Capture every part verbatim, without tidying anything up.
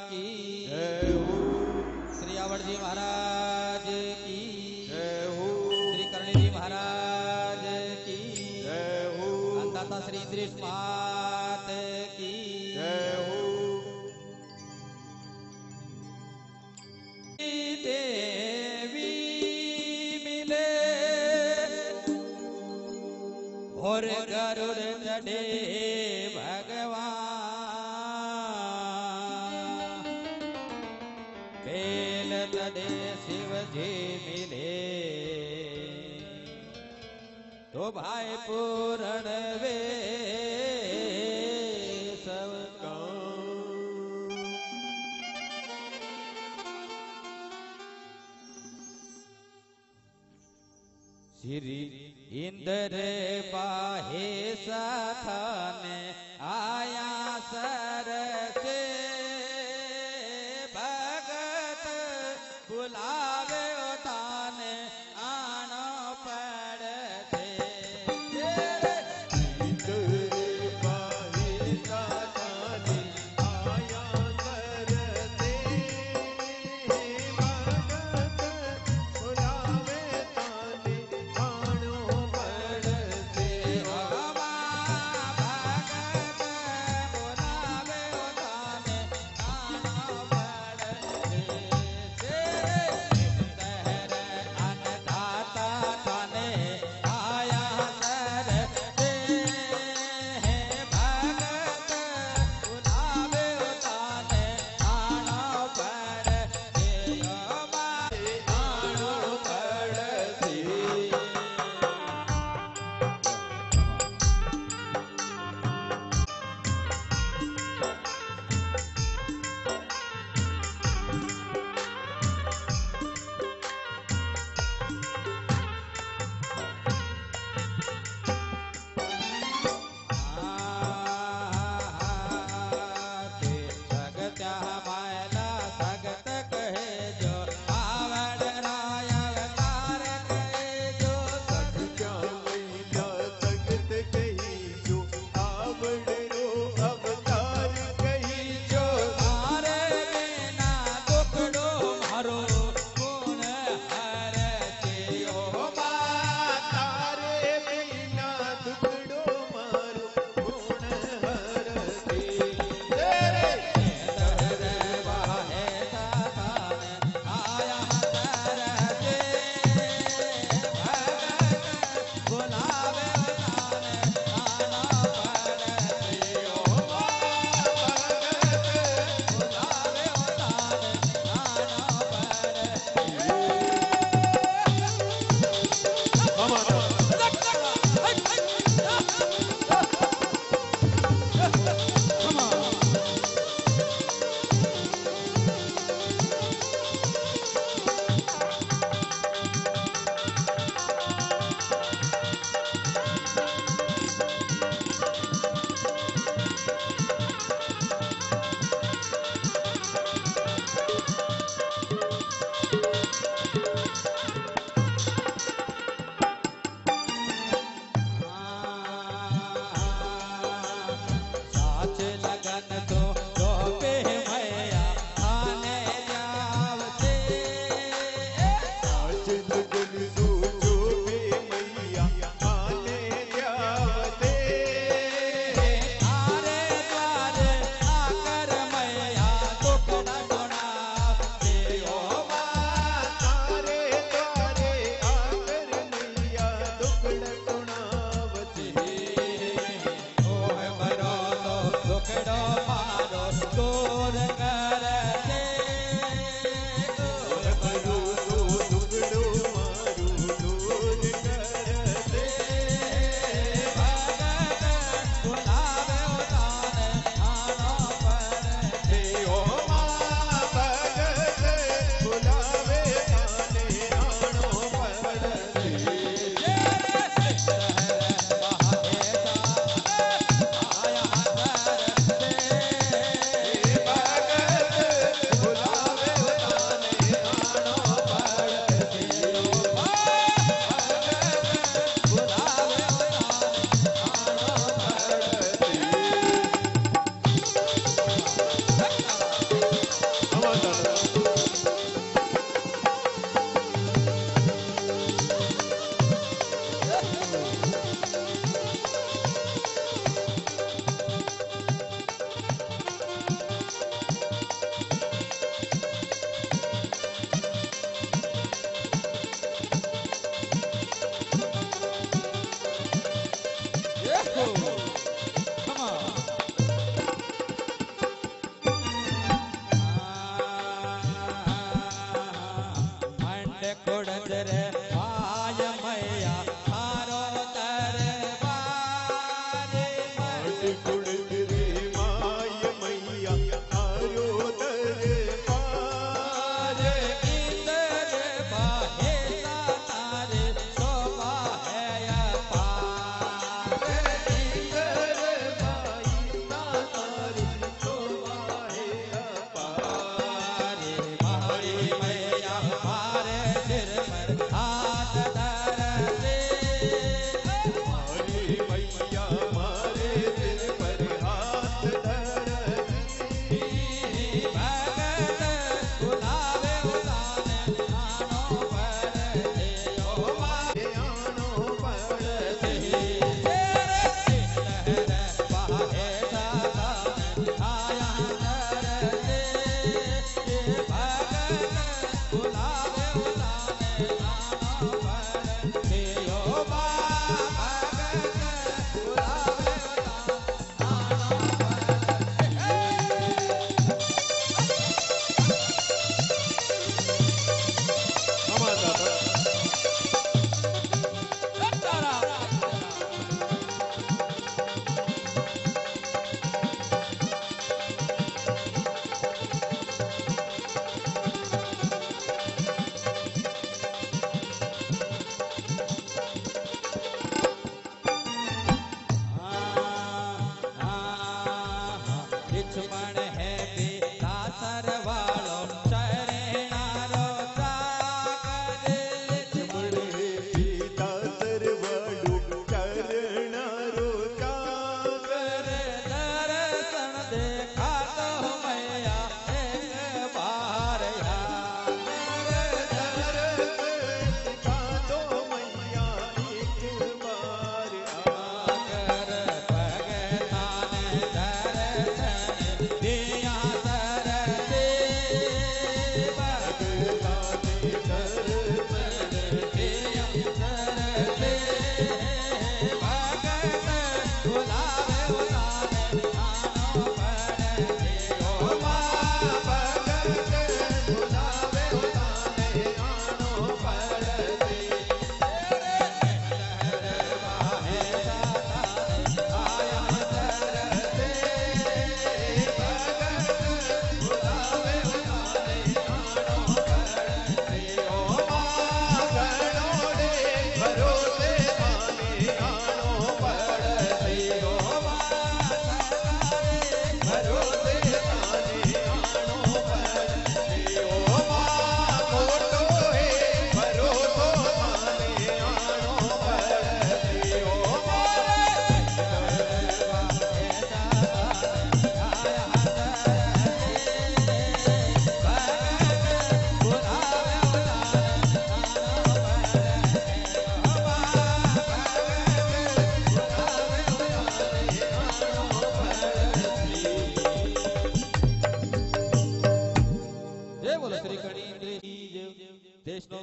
की जय हो। श्री आवड़ जी महाराज की जय हो। श्री करणी जी महाराज की जय हो। अन्नदाता श्री इंद्रेश मात की जय हो। देवी मिले और गरुड़ चढ़े भगवान बेल चढ़े शिव जी मिले तो भाई पूरण वे सब काम। श्री इंद्र बाहे सथाने आया सर से भगत बुलावे ताने आना पड़ते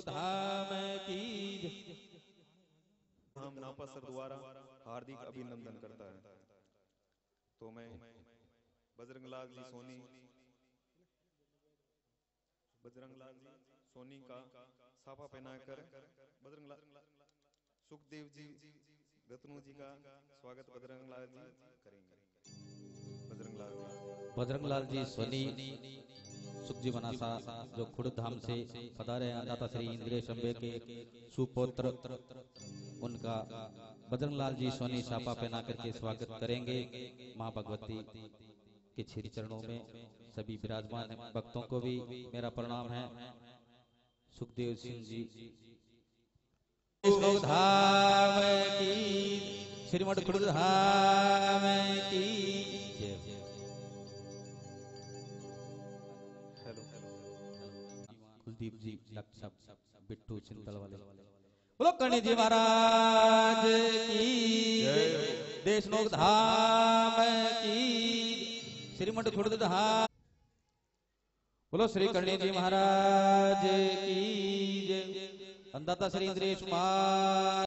लोक धाम की हम नापासर द्वारा हार्दिक अभिनंदन करता है। तो मैं बजरंगलाल जी सोनी बजरंगलाल जी सोनी का साफा पहनाकर बजरंगलाल सुखदेव जी रत्नू जी का स्वागत बजरंगलाल जी करेंगे। बजरंगलाल जी बजरंगलाल जी सोनी सुखजी मनासा जो खुर्द धाम से पधारे हैं, दाता श्री इंद्रेश अम्बे के सुपुत्र, उनका बजरंगलाल जी सोनी सापा पहना करके स्वागत करेंगे। मां भगवती के श्री चरणों में सभी विराजमान भक्तों को भी मेरा प्रणाम है। सुखदेव सिंह जी लोक धाम की, श्रीमठ खुर्द धाम की। हेलो कुलदीप जी लक्षप बिट्टू चिंतल वाले बोलो कर्ण जी महाराज की, देश लोक धाम की, श्रीमठ खुर्द धाम। बोलो श्री कर्ण जी महाराज की जय। अंदाता श्री इंद्रेश कुमार